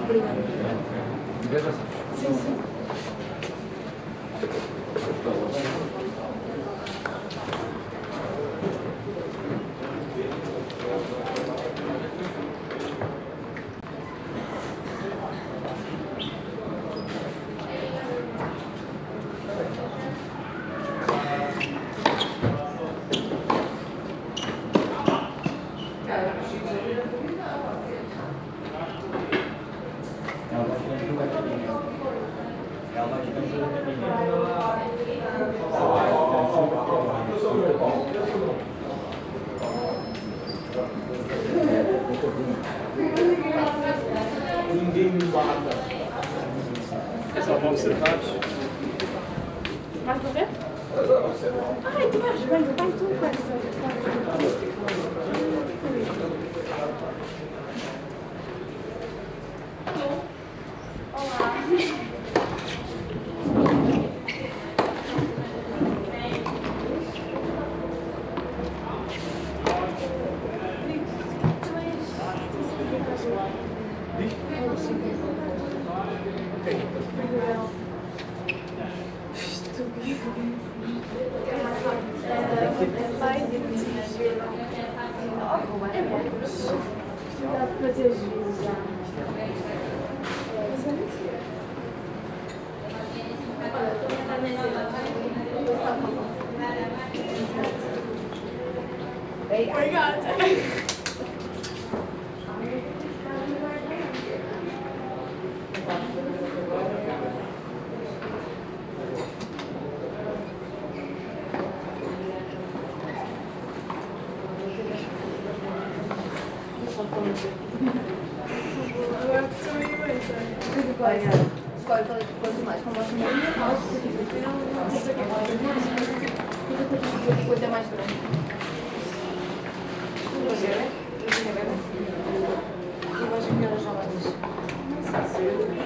Obrigada. Sim, sim. Ninguém me mata. É só para observar. Vais morrer? Ai, tu vais bem, vai tu com essa. Para ter juízo já. Obrigada. Agora também vai ser. Escolhe quanto mais com a vossa maioria, nós não sei o que é. Coisa mais grande. Eu acho que ela já vai dizer.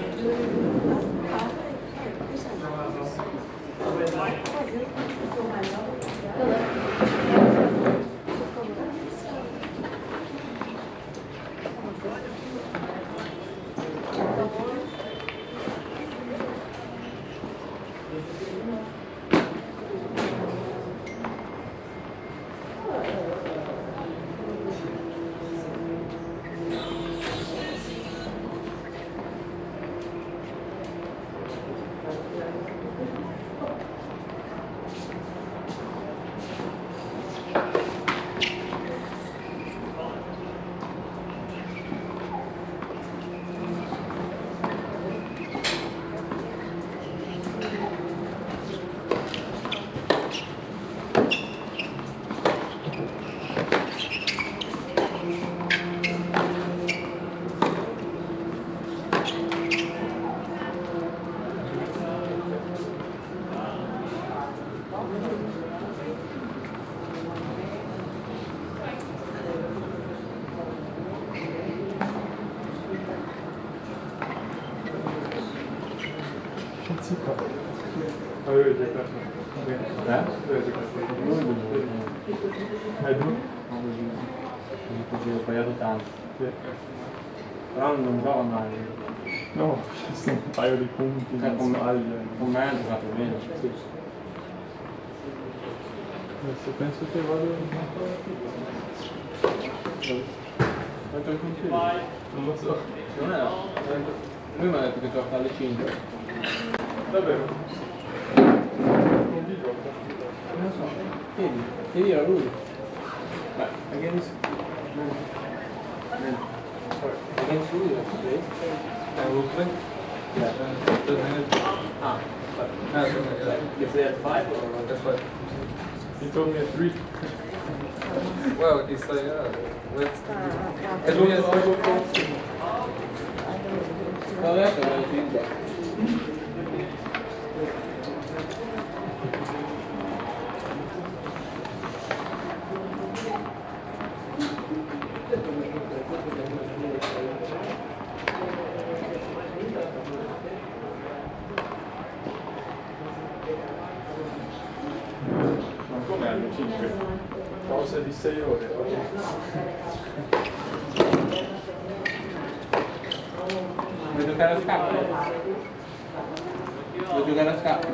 Podia apoiare tanto. Però non trova mai. No, ci sono un paio di punti. Con me ha giocato bene. Adesso penso che vado quanto è consiglio? Non lo so. Non è. Lui mi ha detto che gioca alle 5. Davvero? Non ti gioca? Non lo so. Chiedi a lui. Beh, against who you have to play? Will play? Yeah. Ah, but you play at 5 or That's what he told me at 3. Well, it's like, let's... As long as I go first. no, that's what I think. Ma come hanno 5? Pausa di 6 ore. Vuoi giocare a scacchi? Vuoi giocare a scacchi?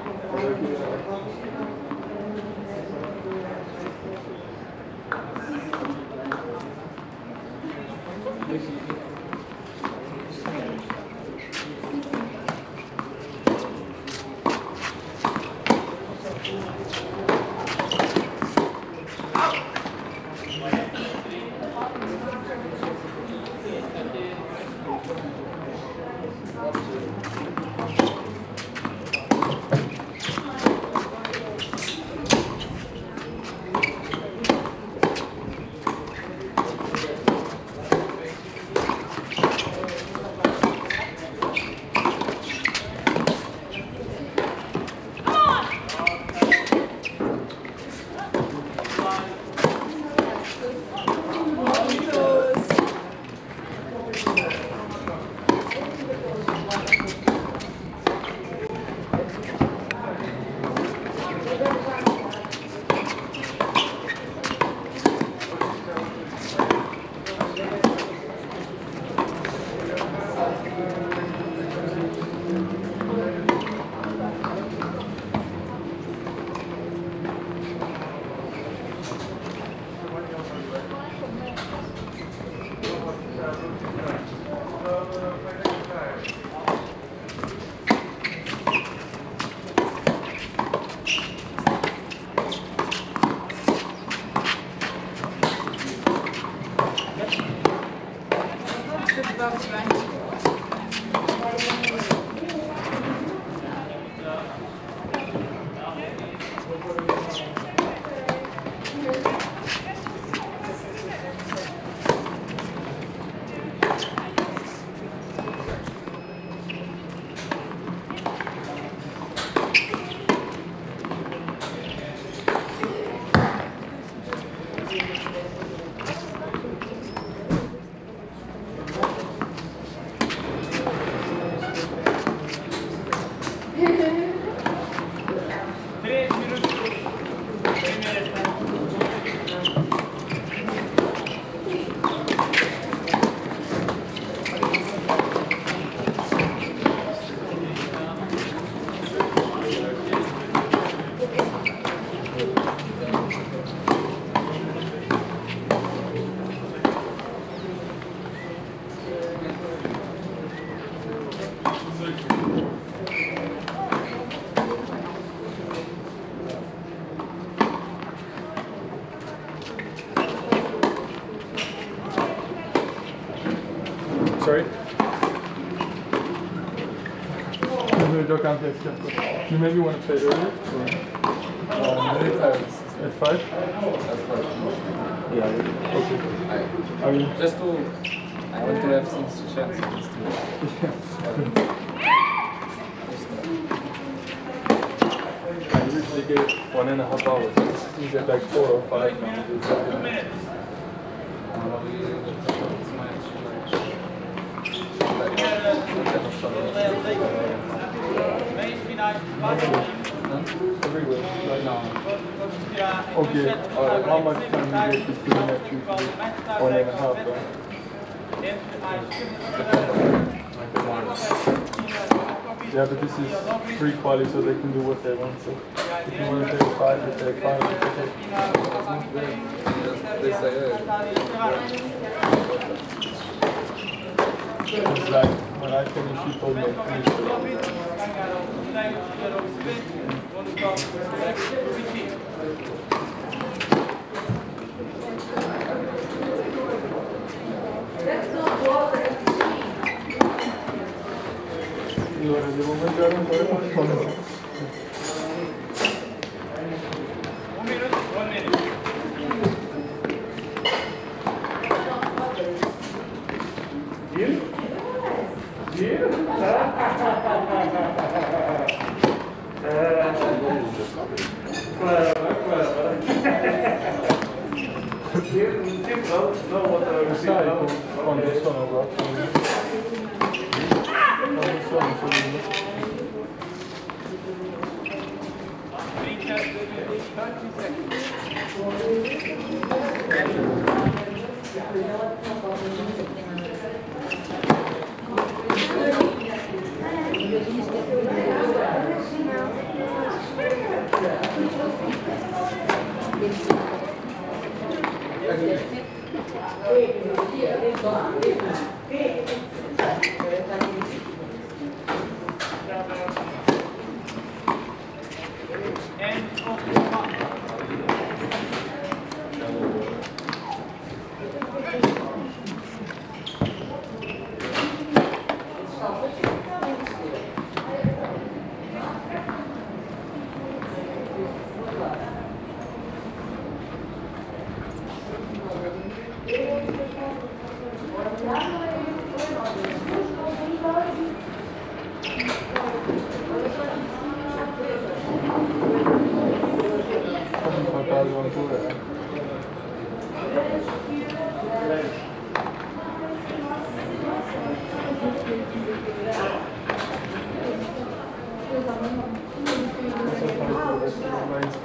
Sorry? Gioca anche a schiaffo. You maybe want to play earlier? At 5? Yeah. Okay. I mean, Just to... I want to have some chance. I usually get 1.5 hours. You get like 4 or 5 now. Everywhere, right now. Okay, how much time you get between that usually? 1.5, right? Yeah, but this is free quality, so they can do what they want. So if you want to take 5, you take 5. They say, It's like when I finished, she told me to finish. Allora, devo mangiare un po' di qualcosa. Sai quando sono qua? Quando sono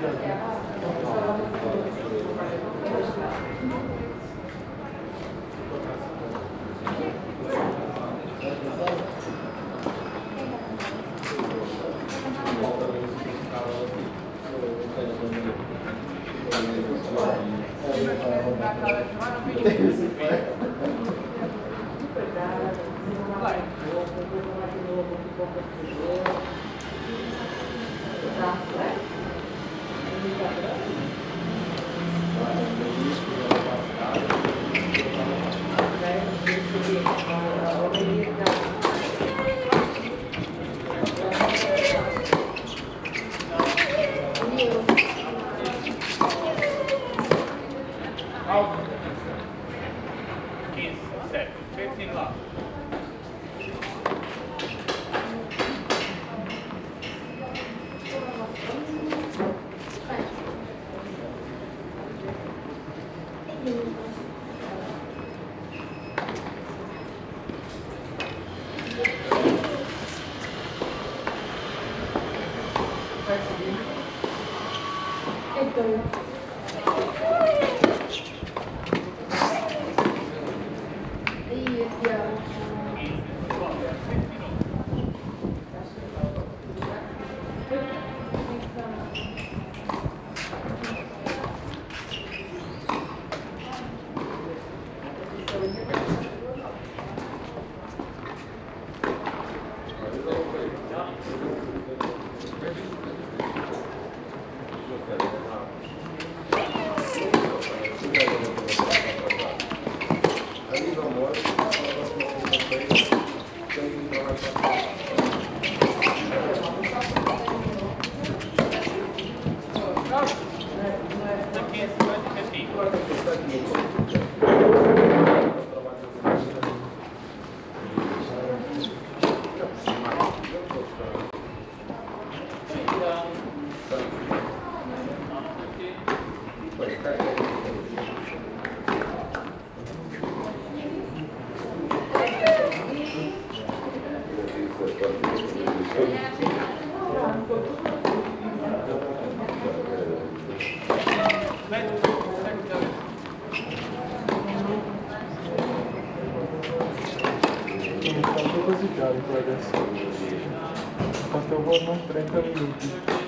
Até eu vou nos 30 minutos.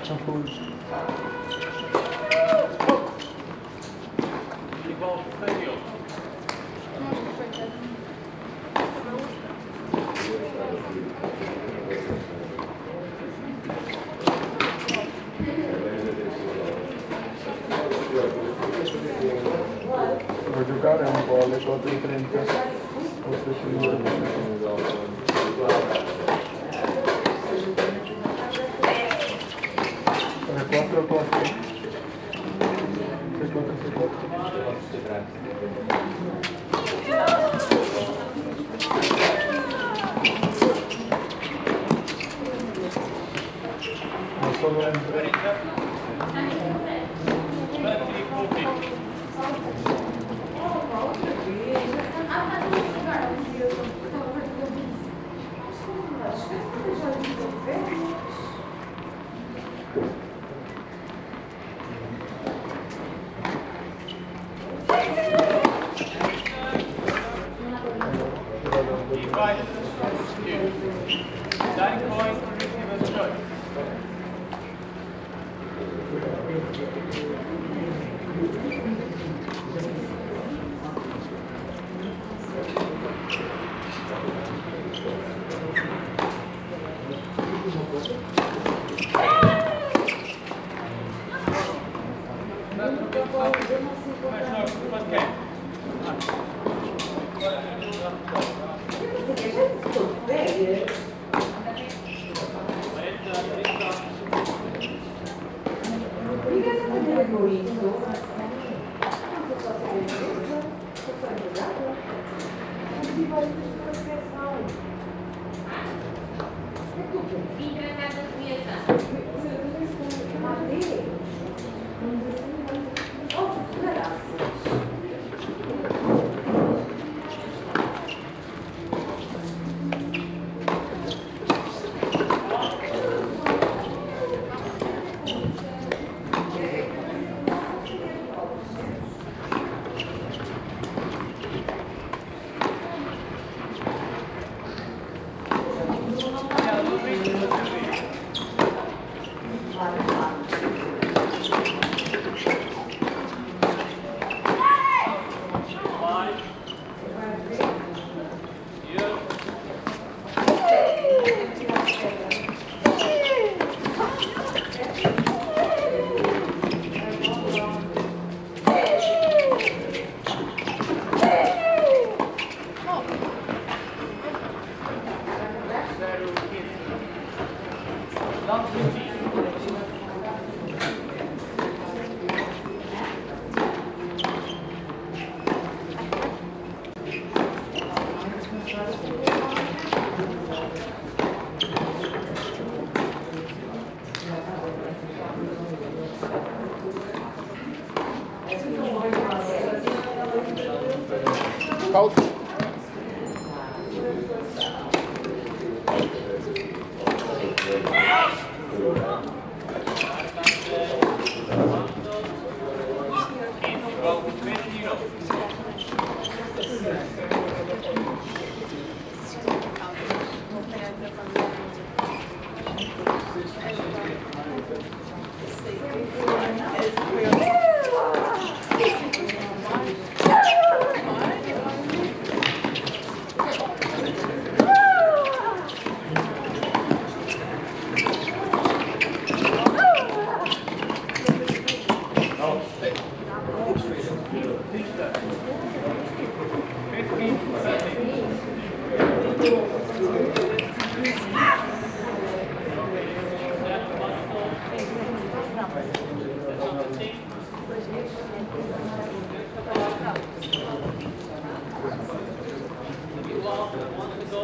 Vou jogar uma bola contra o 30. É 4 ou 4? Não só não é.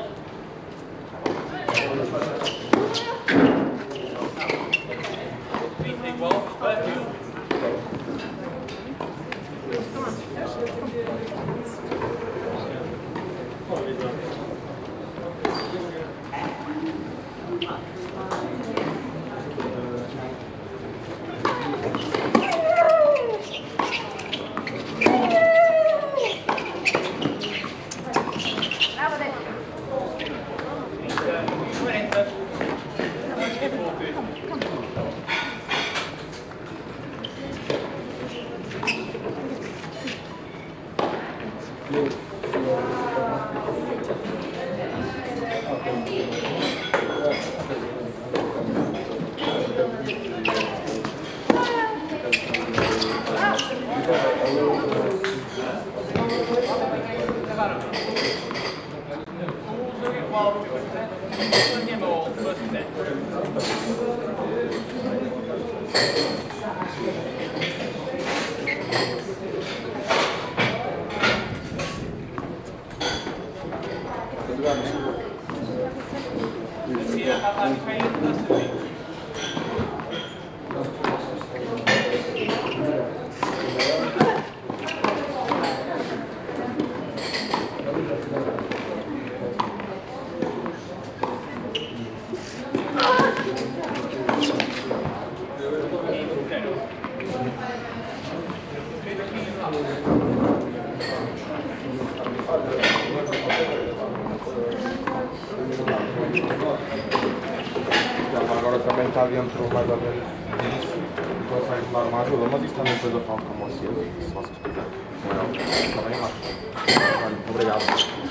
Agora também está dentro mais ou menos disso e consegue dar uma ajuda, mas isso também depois eu falo com vocês, se vocês quiserem. Está bem, Marcos? Obrigado.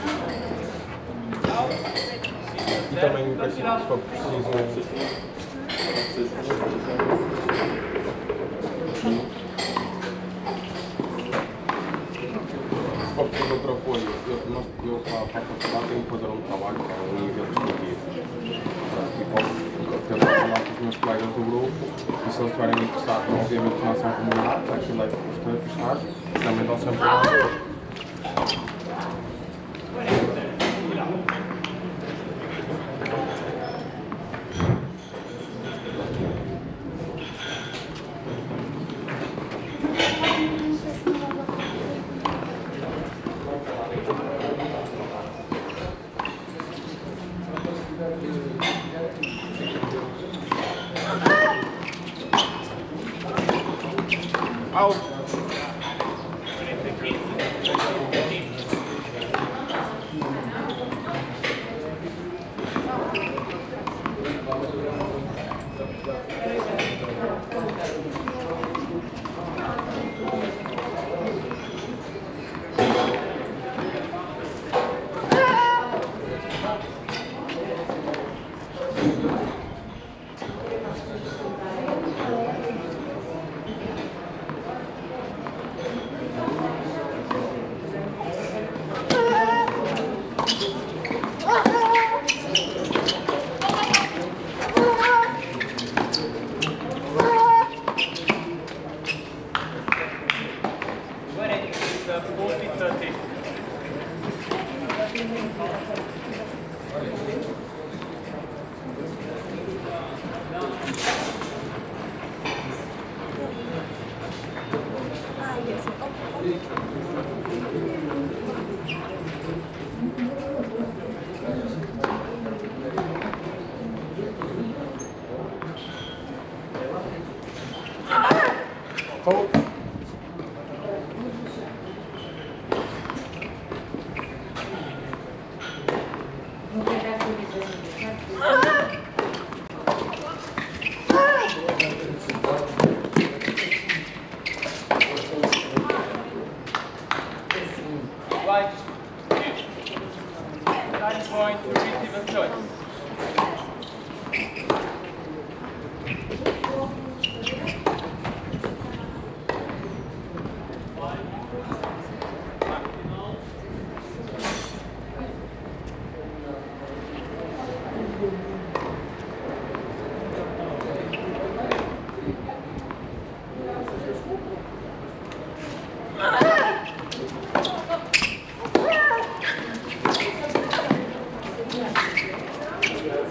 E também, assim, se for preciso... Se for preciso outro apoio, eu para a faculdade tenho que fazer um trabalho para um evento esportivo. E posso falar com os meus colegas do grupo e se eles estiverem interessados, obviamente, na ação comunitária, aquilo é que estágio, também estão sempre lá.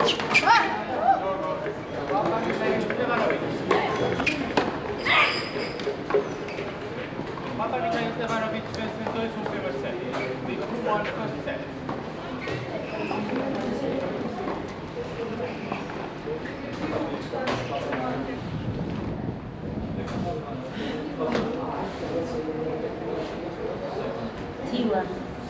Papa Mikhail Stefanovic versus 2 super set. The 2-1 first set. Tila.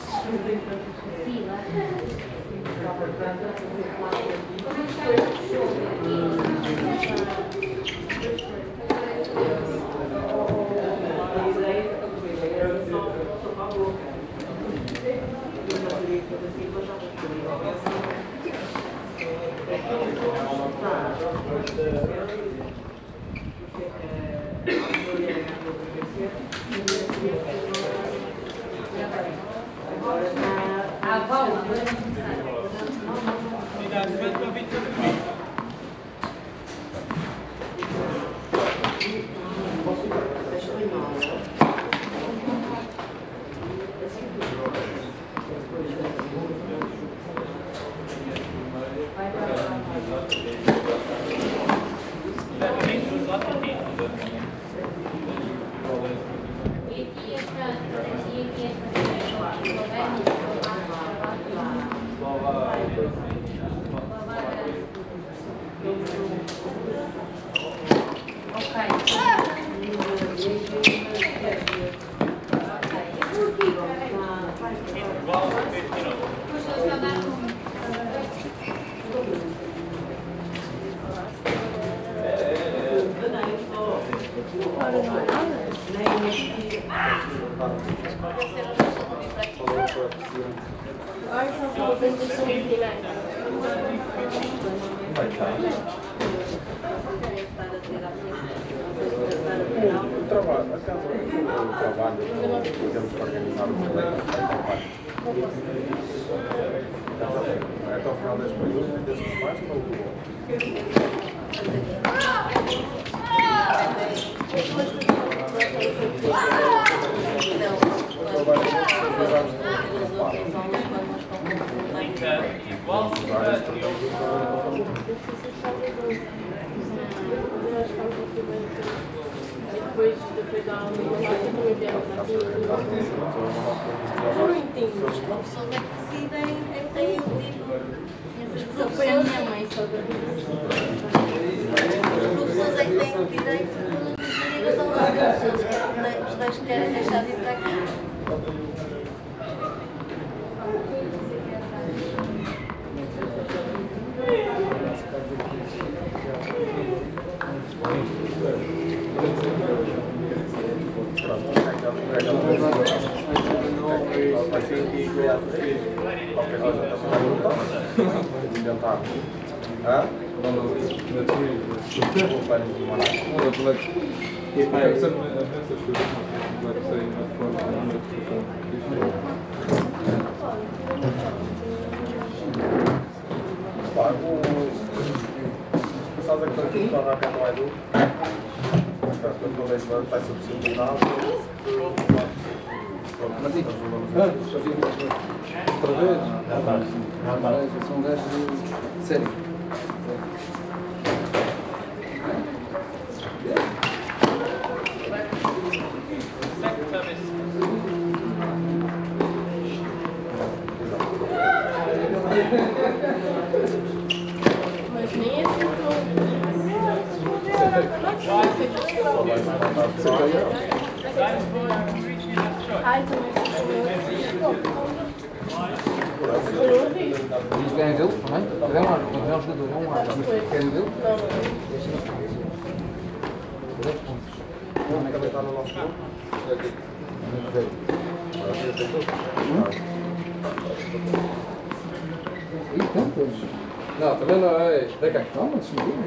Não, também não é. Vem cá, calma, deixa-me ver.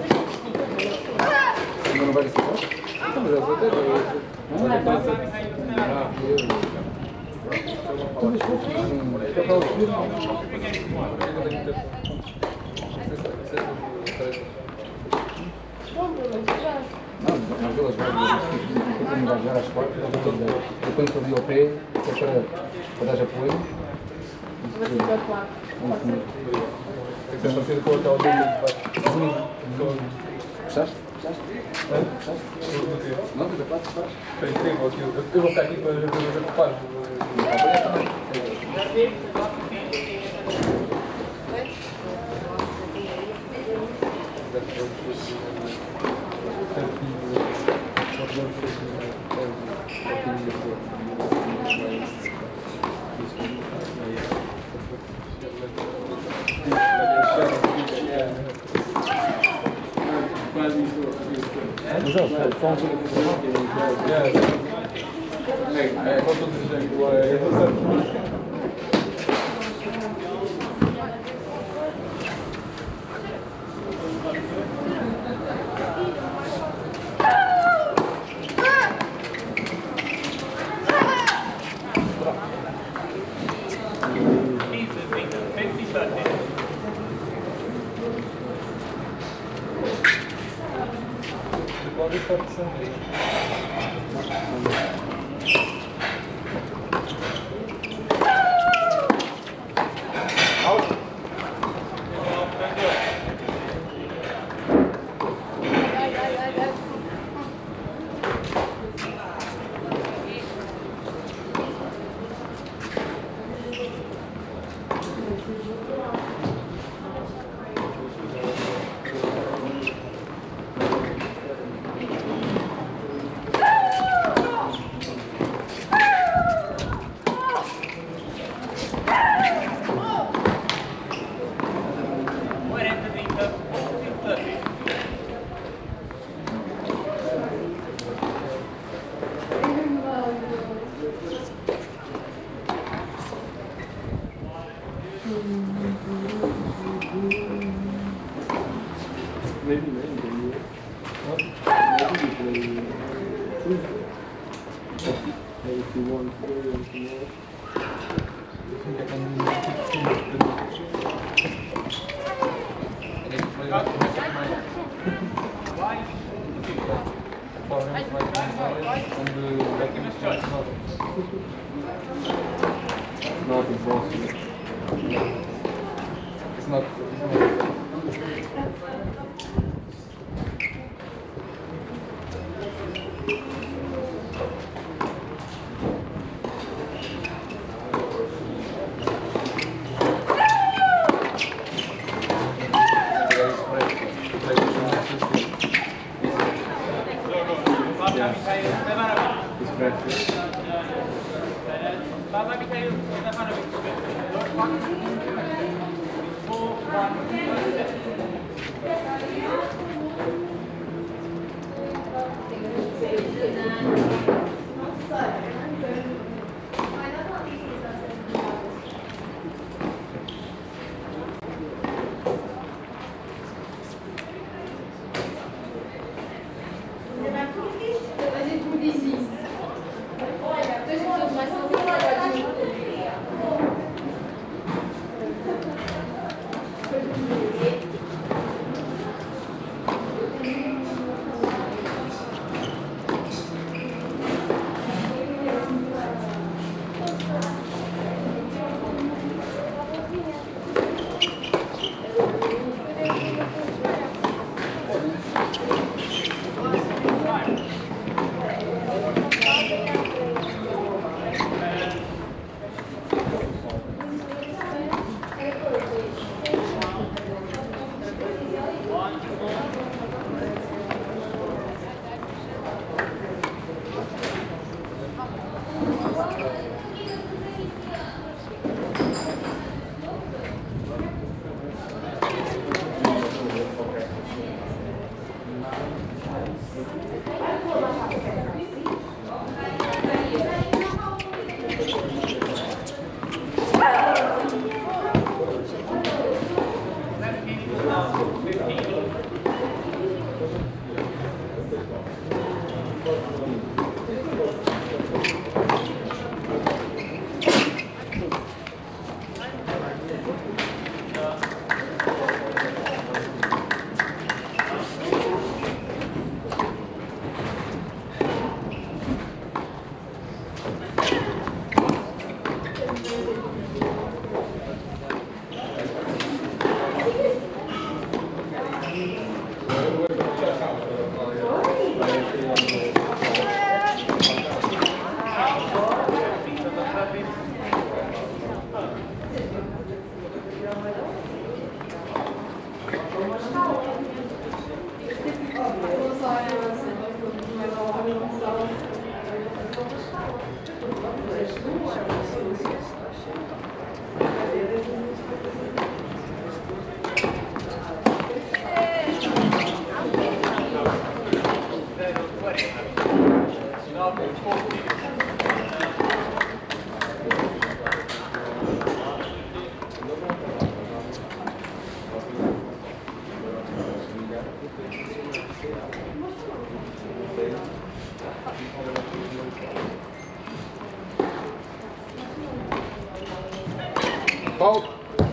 Não vai descer? Não, mas eu até. Tudo isso não, aquelas vai às quatro, depois ali ao pé, para dar apoio. Sensação com aquela dele. Gostaste? Gostaste? Não, mas a parte faz. Foi incrível aquilo. Eu vou ficar aqui para ver o que faz. Not impossible. It's not. Foul.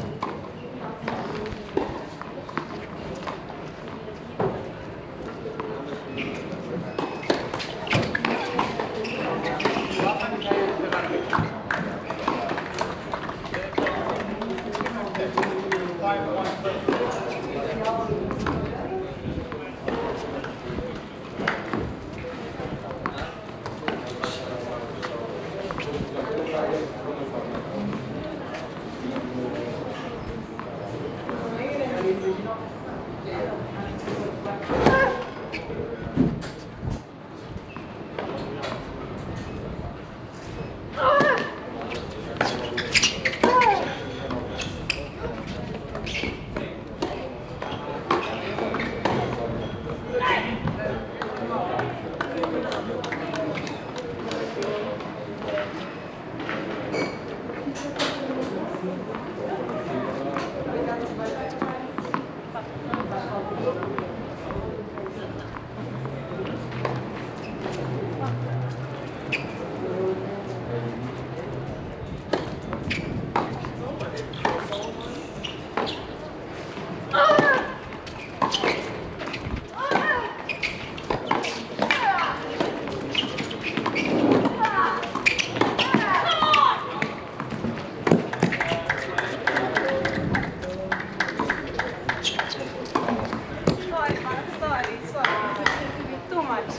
Too much.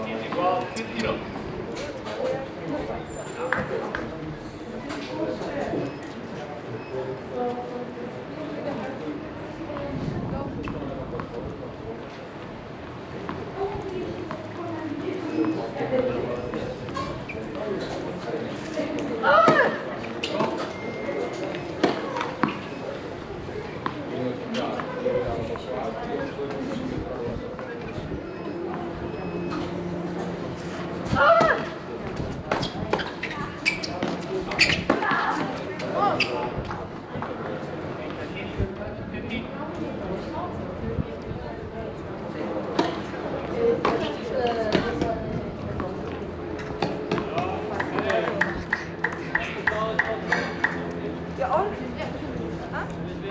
Ja, und? Huh?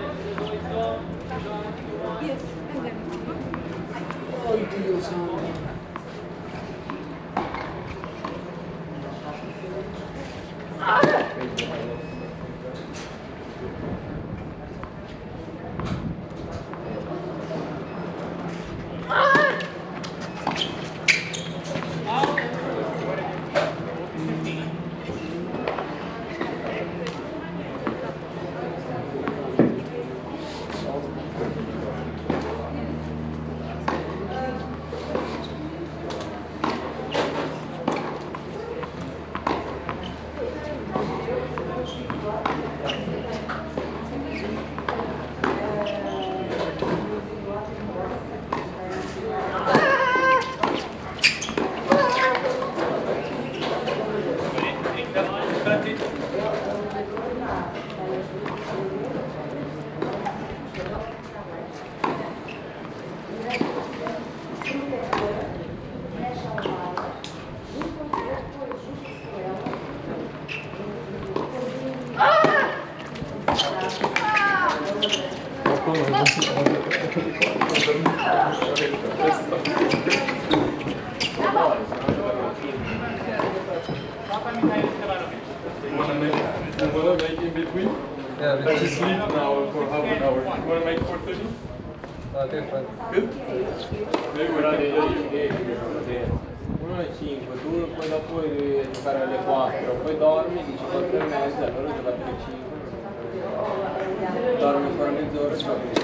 Yes, and then. Oh, Dio santo. You wanna make in between? Yeah, Let's just sleep now for half an hour. You wanna make 4:30? okay, fine. Good? Maybe we're ready. Uno alle 5, tu poi dopo devi giocare alle 4, poi dormi, dici 4 e mezza, allora ho giocato alle 5. Dormi ancora mezz'ora e giochi alle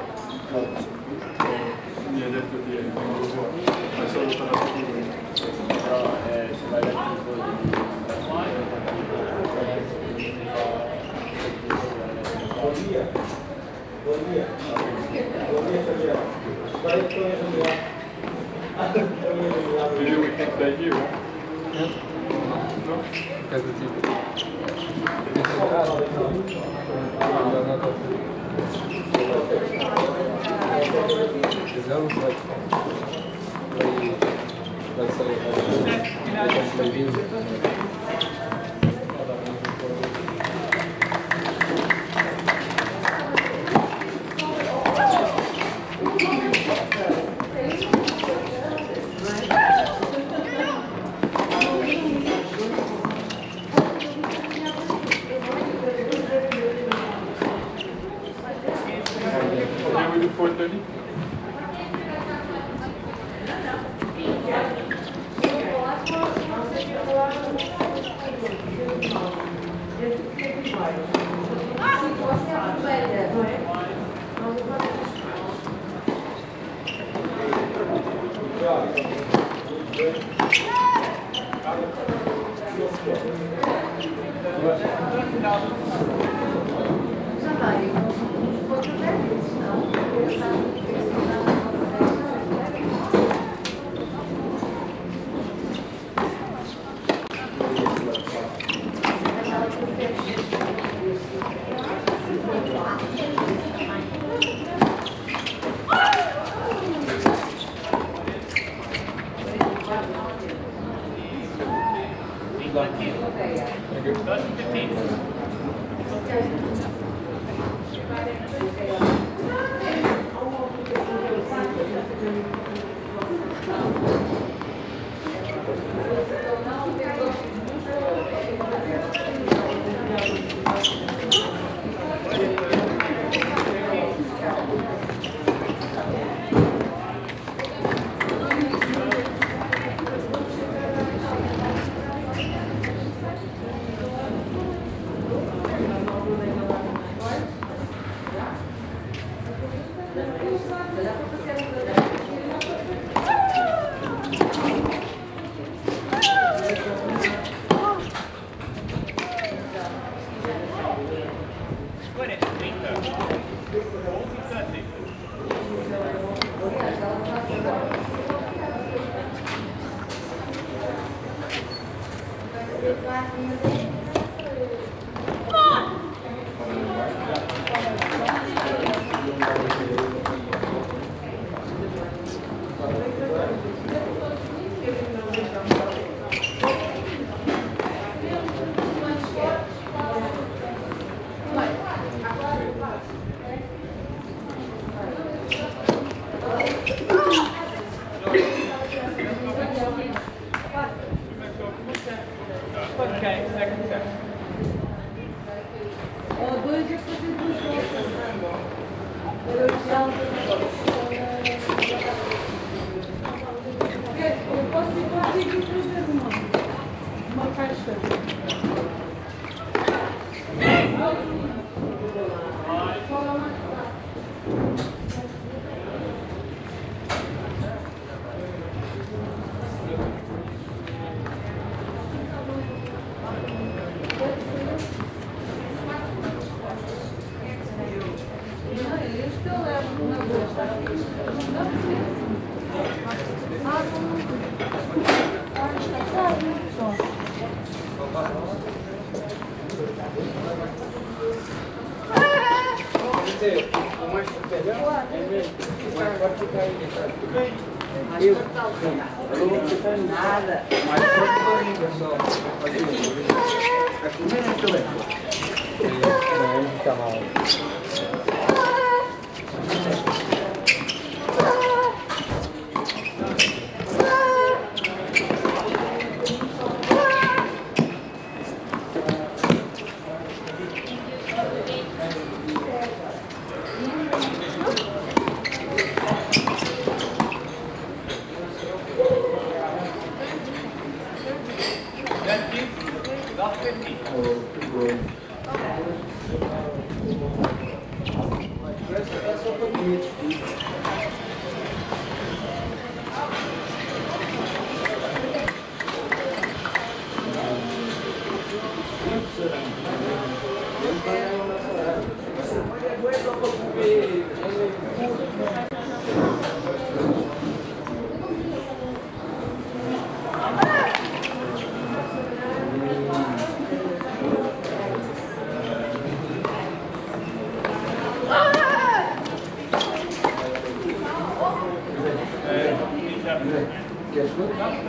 Mi ha detto di fai solo per la Daqui, ó. Não? Casa tipo. Vai sair. Ele foi ali.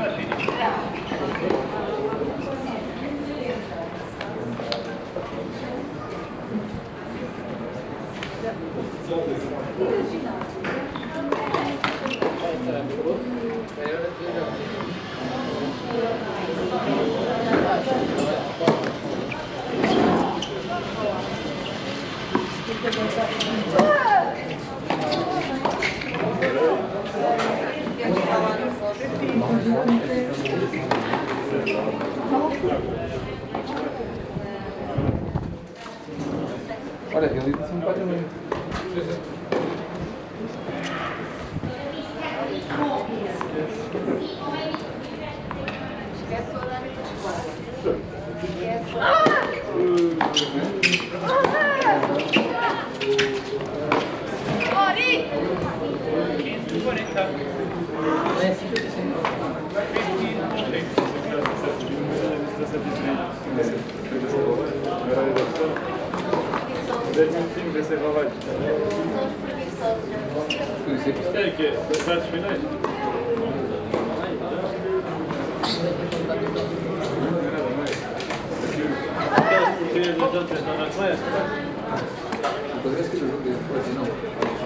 Olha, eu ligo assim para mim. Podrías que lo jogue después, si no.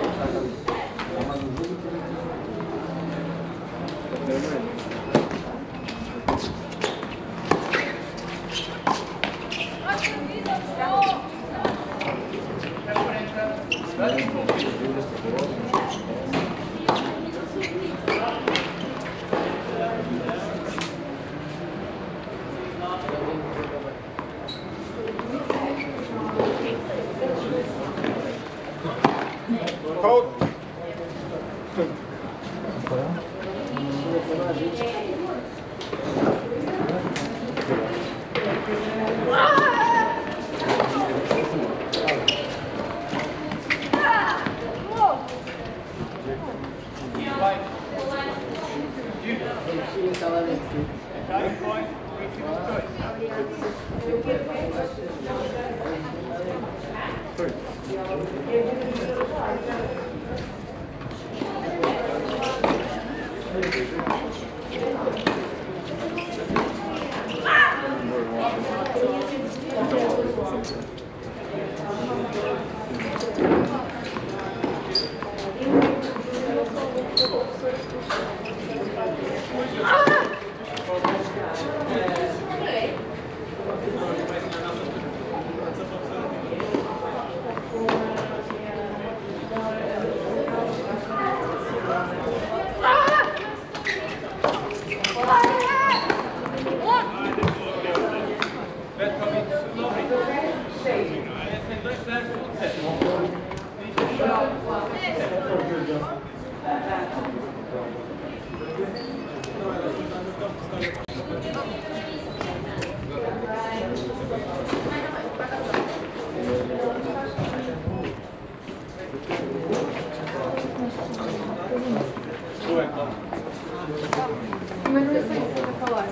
Mas não sei se vai falar.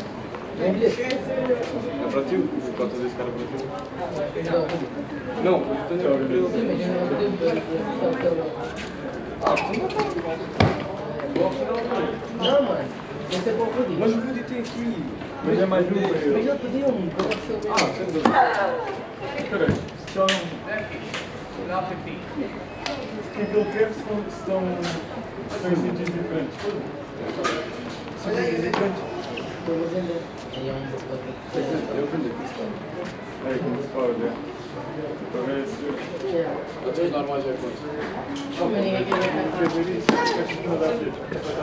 É pra ti? Quanto vezes cara pra ti? Não, Não, mano. Esse é bom pro dia. mas o vídeo tem aqui. Mas é mais um. Mas eu pedi um. Sem dúvida. Espera aí. São... O que ele quer são sítios diferentes. Sítios diferentes. Eu vender. Aí como se fala, né? Para ver se... Até os normais é quanto? Ninguém quer Quer ver isso? Quer que não dá jeito?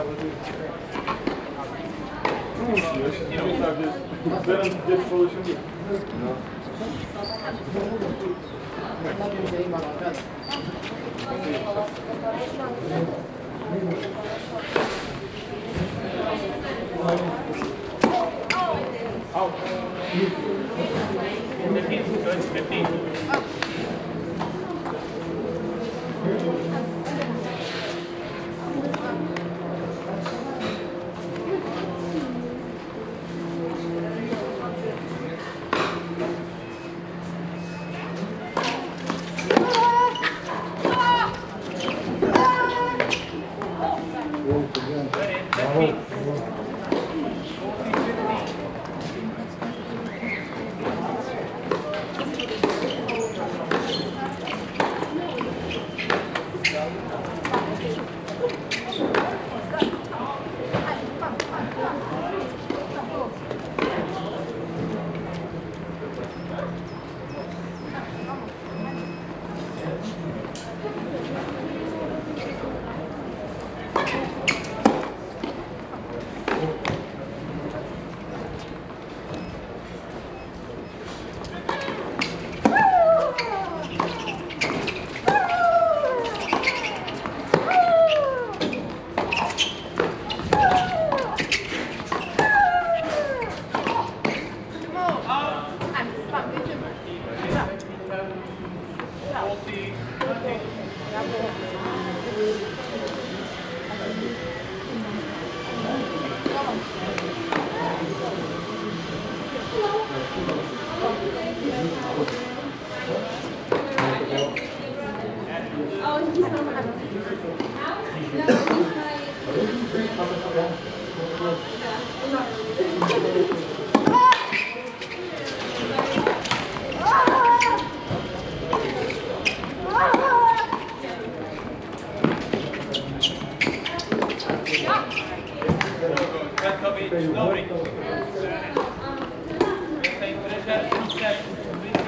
Não, senhor. Não está a ver. Deram de ter solução disso. Não.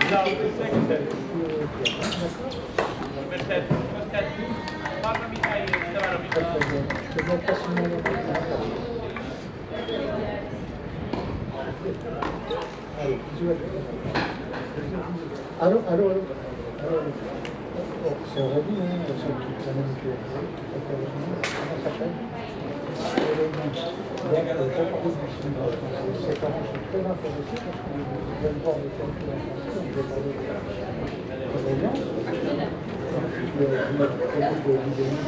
Perfetto, perfetto. Parlami Allô, c'est Aurélie, c'est la même que comment ça s'appelle? Ces parents sont très intéressés parce qu'ils viennent voir les temps de l'information, ils veulent parler de l'audience. Je me prévu de l'idée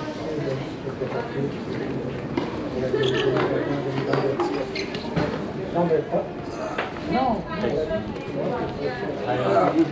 non, mais pas. Non, voilà, vous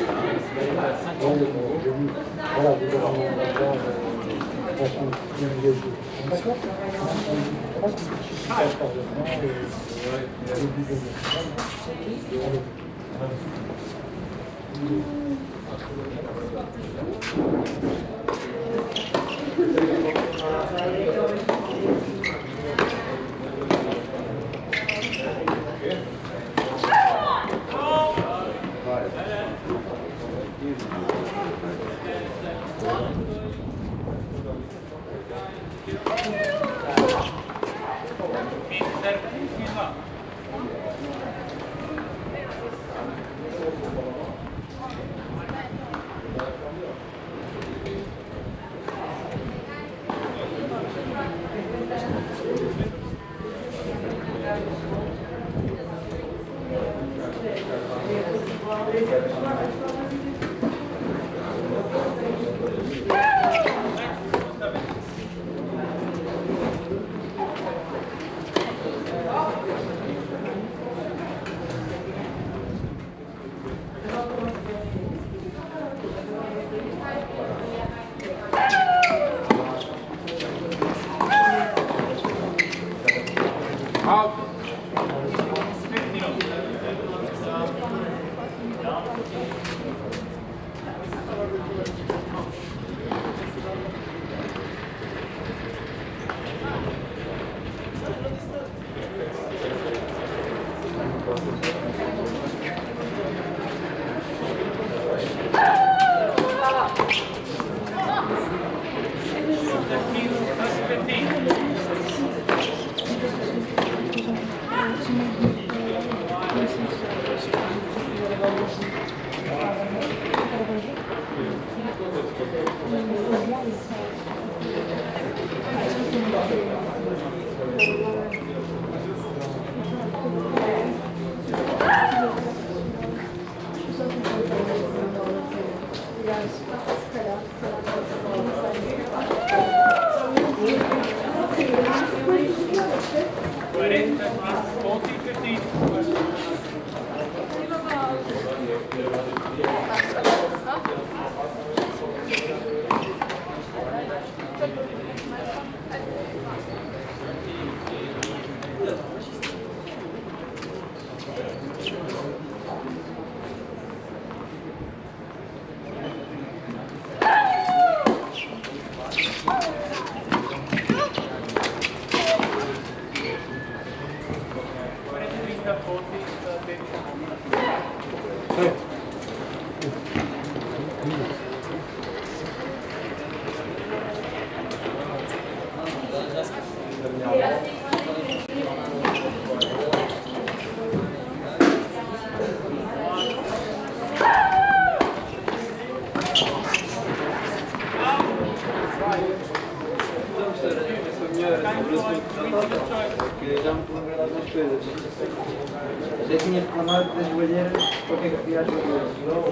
Se tinha reclamado das joelheiras, porque é que havia as joelheiras?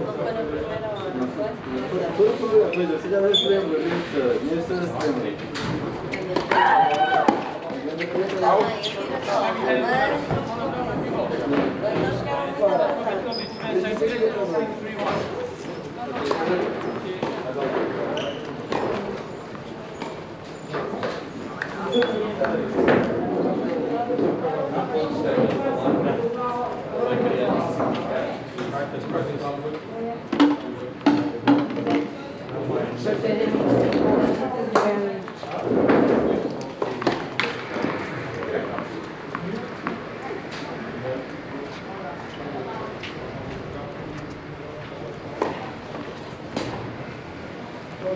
Tudo a coisa, você já não se lembra, nesse setembro.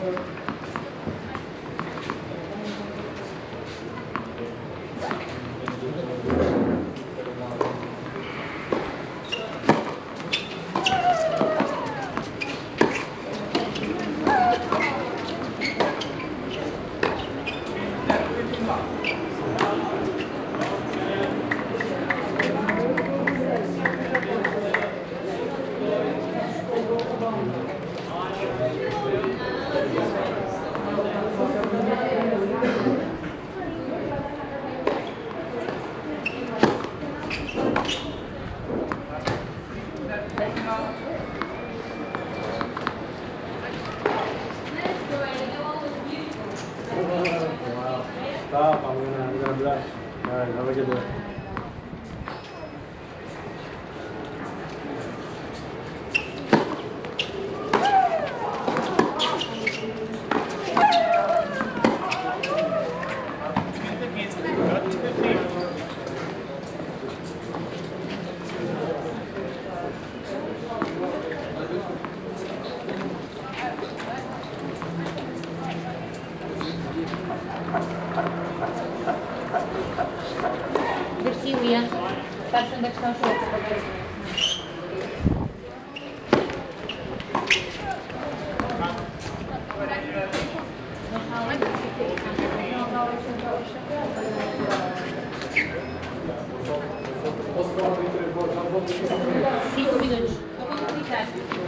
Stop, I'm gonna blush. Alright, have a good day. Merci, William. Starszym dać tam szło. Cinco minutos. Vou comunicar.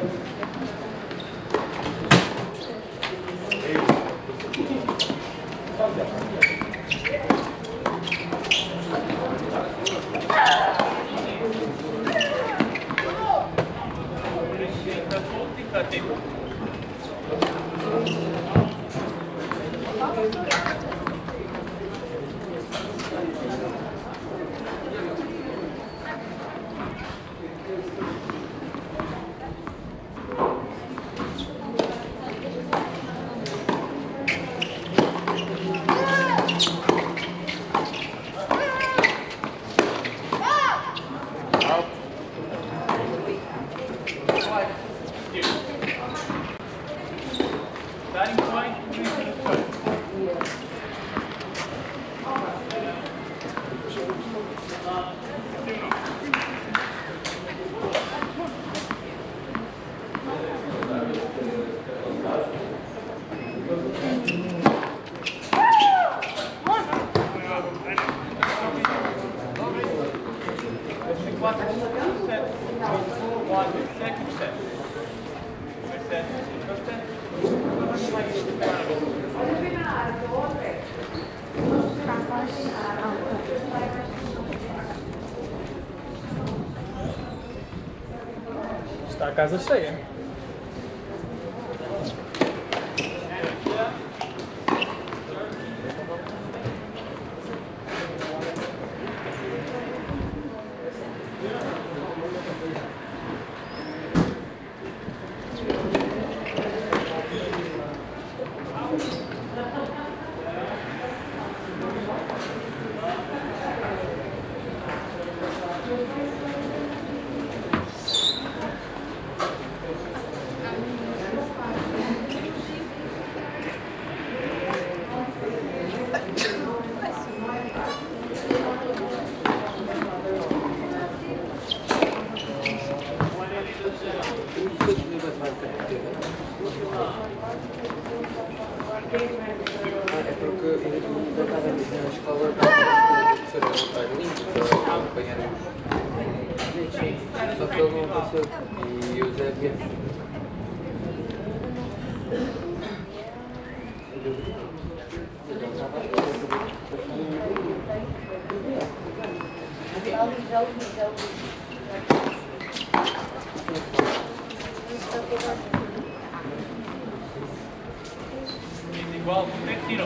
Está a casa cheia. É porque eu estava a dizer na escola a professora está limpa para acompanhar os. Só que ele não passou e o Zé viu. Igual, como é que tiram?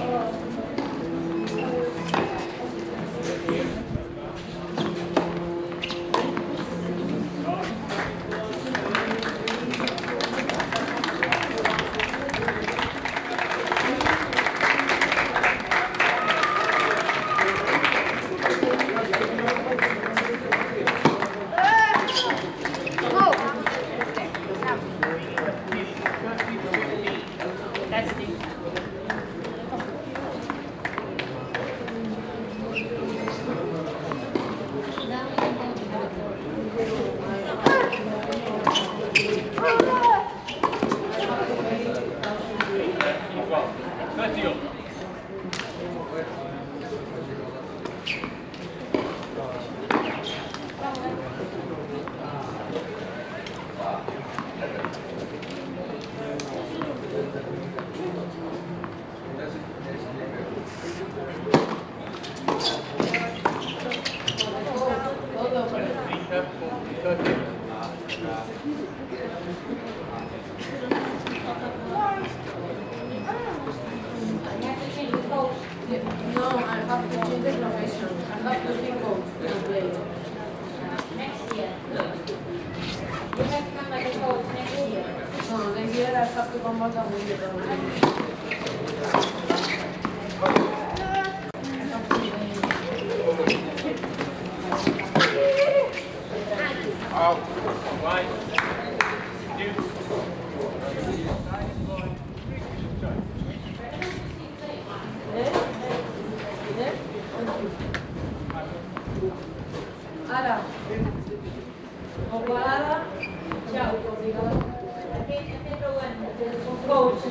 That's the No, I have to change the profession. I have to be coach. Next year. You have to come like a coach next year. No, next year I have to come back and win the tournament. Ara, ovalada, ciao, obrigada. Coach.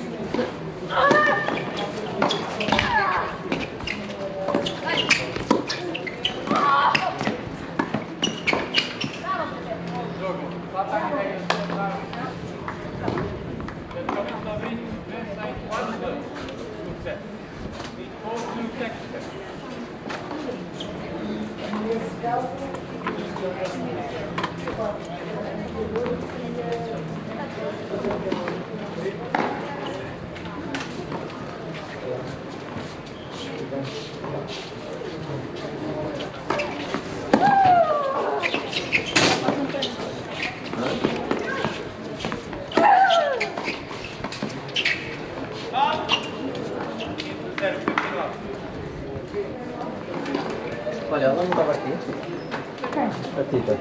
Olha, ela não estava aqui. A Tita.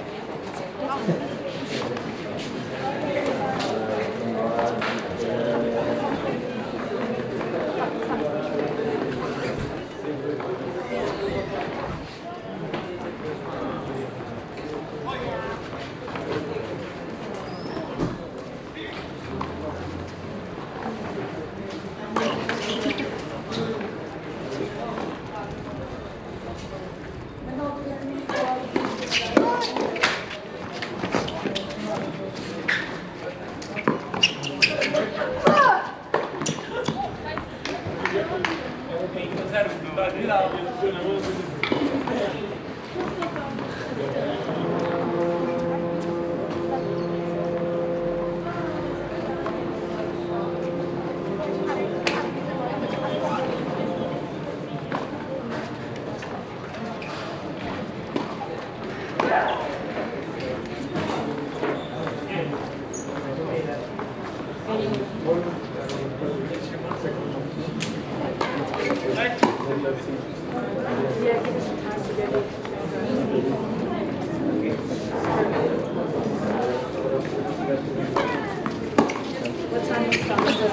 What time is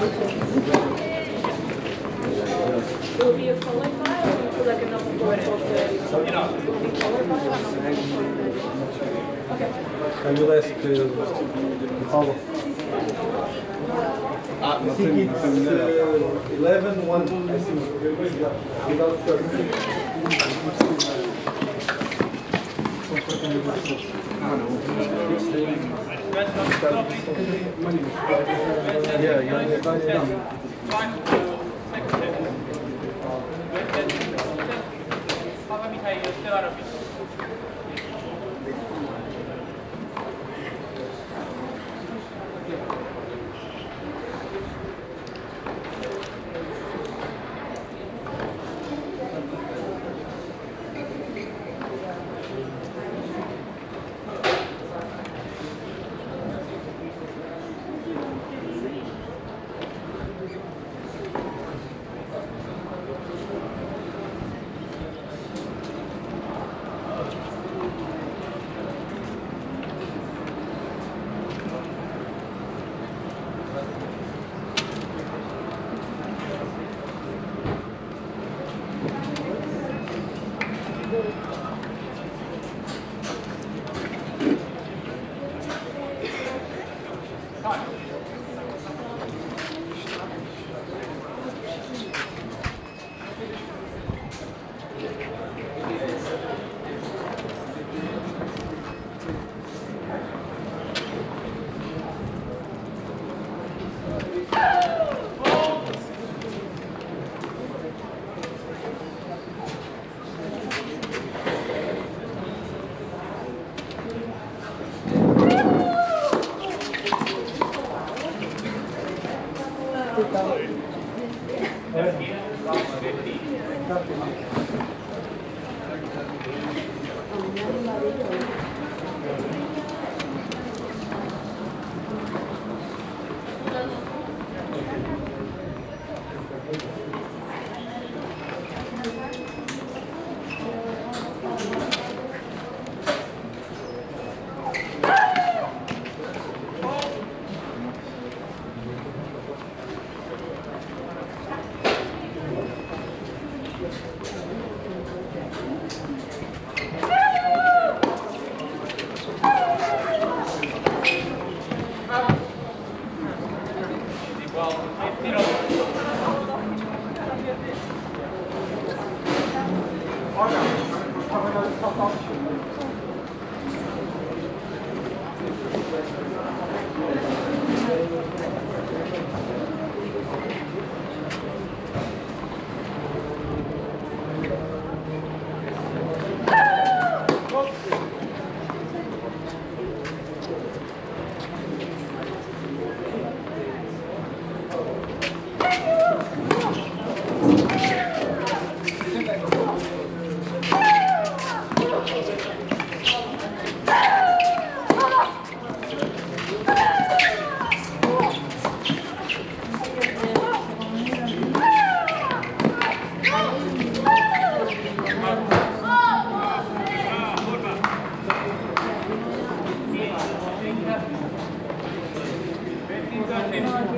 it will be a following file or will like another board of the... Will be followed by Okay. Can you ask Paulo? I think it's 11-1, I think. Without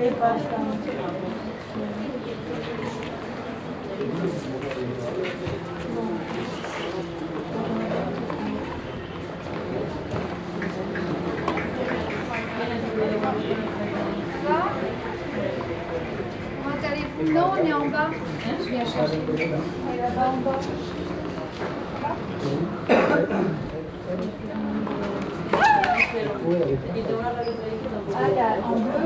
Non, on est en bas. Je viens chercher. On est là-bas en bas. Ah, il y a en bleu.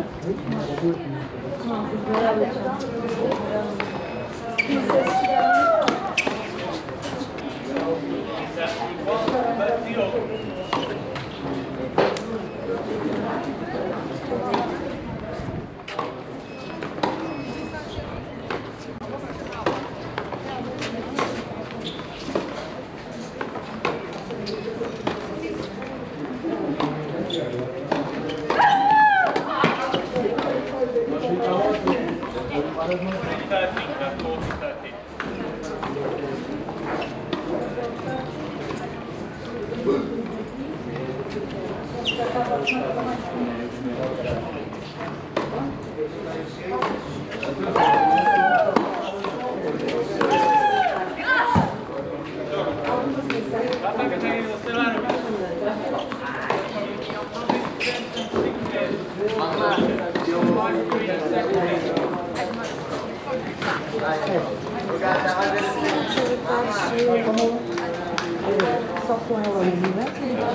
Só com ela ali, né?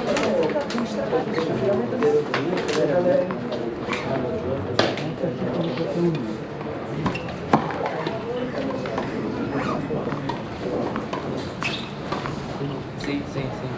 Sim, sim, sim.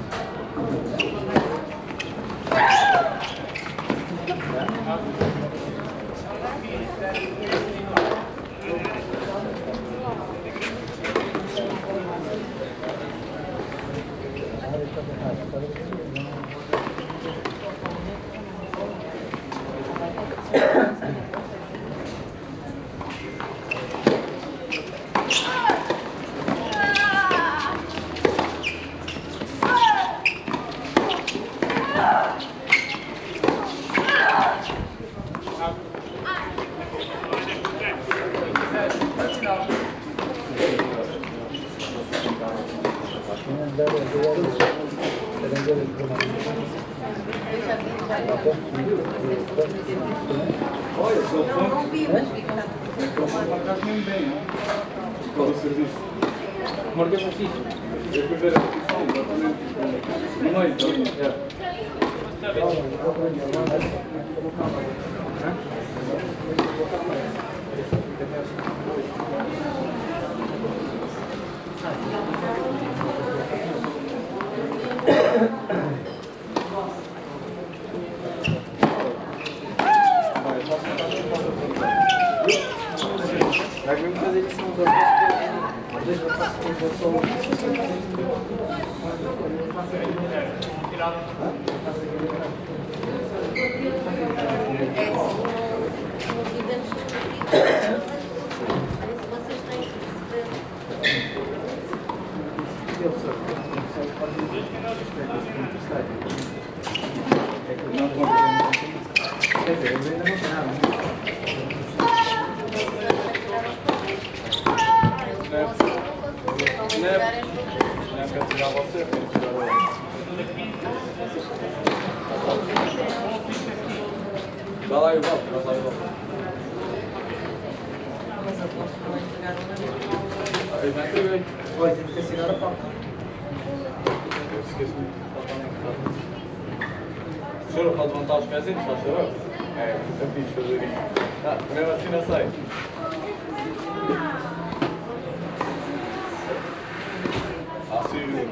Não vi, mas fica. Qual o serviço? Marca para aqui. Eu fui ver a posição, exatamente. No meio, então. Nós vamos fazer lição do Vai lá e volta, vai lá e volta. Eu já entreguei. Pois, tem que assinar a pauta. Eu esqueci-me. O senhor pode levantar os pezinhos, faz favor? É, muito fixe fazer isso. Ah, mesmo assim não sei. Ah, sim,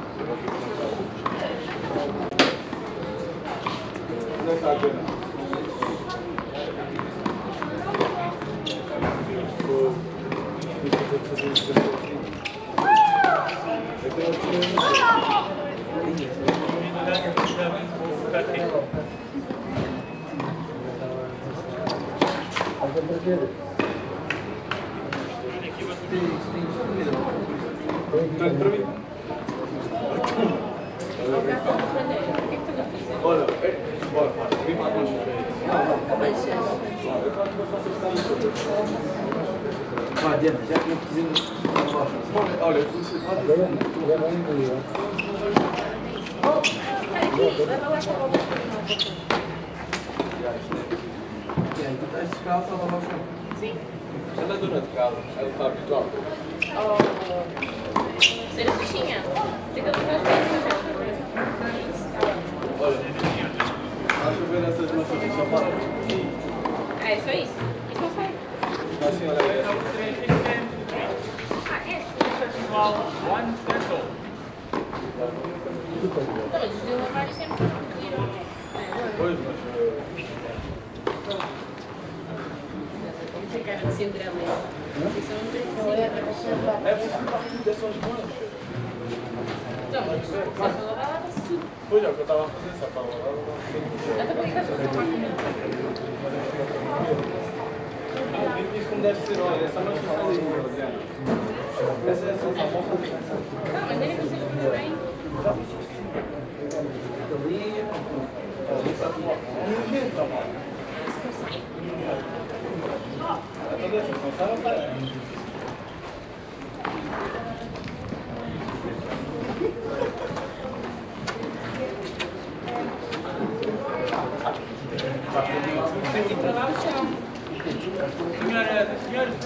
não está a pena. Tanto para mim. Olha, bora, vem para a mancha. Vai, Diana, já que não precisamos. Olha, você pode. Agora vai engolir. E aí, tu estás descalço ou lavar o chão? Sim. Ela é dona de casa, ela está habituada. Ser fichinha. Fica no meu Olha, acho que ver essas maçãs de sapato. É, só isso. E consegue. Assim, olha aí. Ah, é? Então, eles deviam lavar isso sempre. Pois, mas. Cara de Cinderela. Isso não tem que ser. É preciso partir dessas mãos. Então, mas se for lavar, lava-se tudo. Pois é, o que eu estava a fazer, só para lavar. Até porque estás a fazer uma máquina. Isso como deve ser, olha, essa mancha está ali. Essa só vão fazer essa. Não, mas nem precisa fazer bem. Ali está tudo. Está mal. Toda essa função não está. Senhores,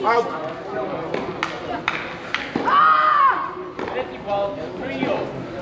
Igual, trio.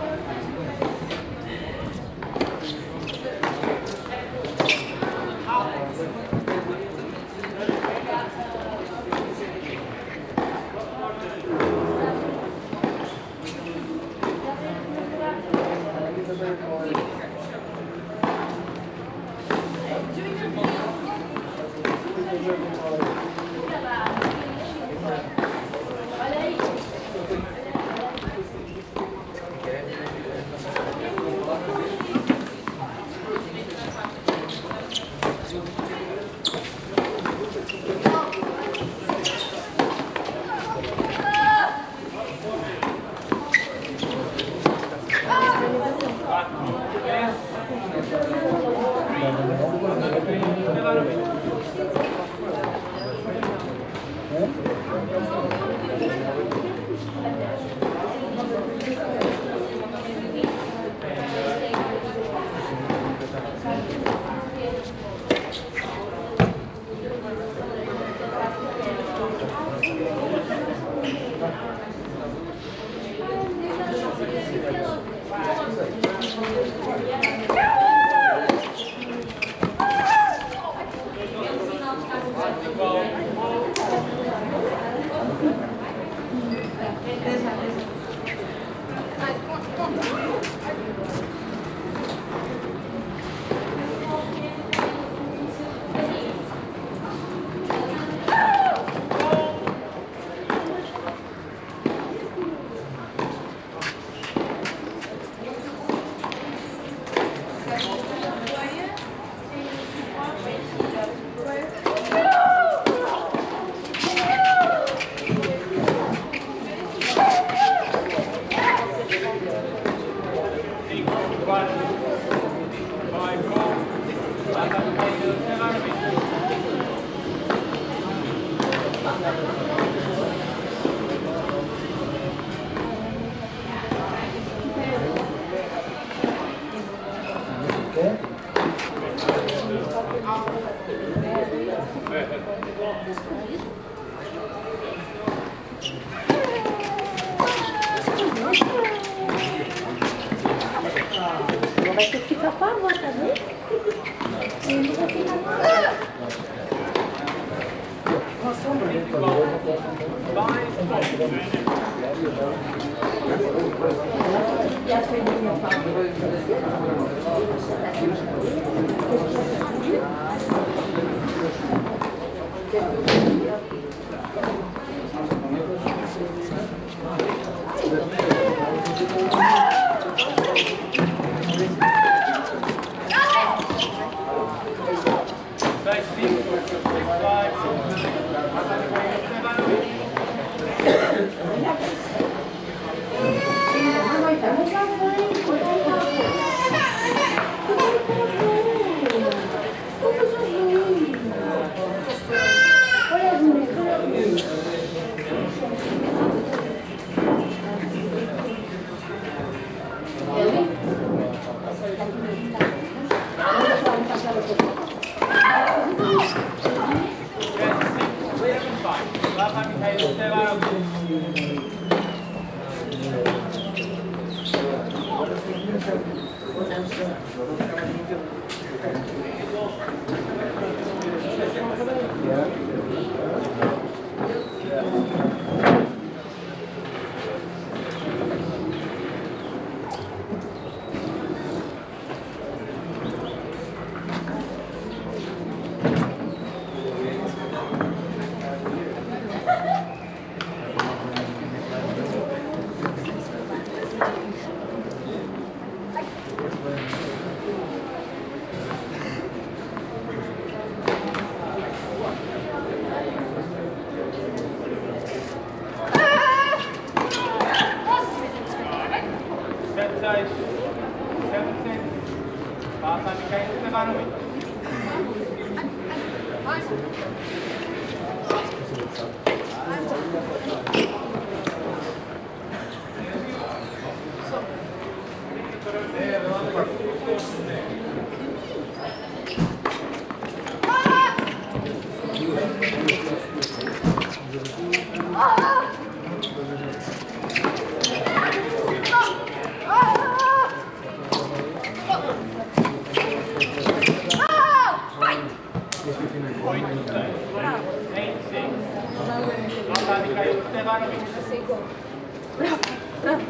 Vai ter que ficar com a avó, tá vendo? Ele não vai ficar com a avó. E a filhinha Assim como. Bravo.